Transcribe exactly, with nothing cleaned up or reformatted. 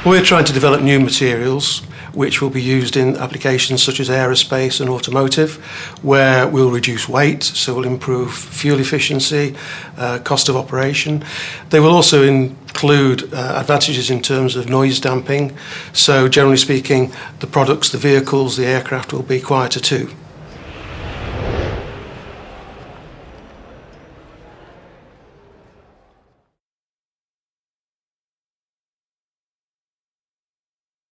We're trying to develop new materials which will be used in applications such as aerospace and automotive, where we'll reduce weight, so we'll improve fuel efficiency, uh, cost of operation. They will also include uh, advantages in terms of noise damping, so generally speaking, the products, the vehicles, the aircraft will be quieter too.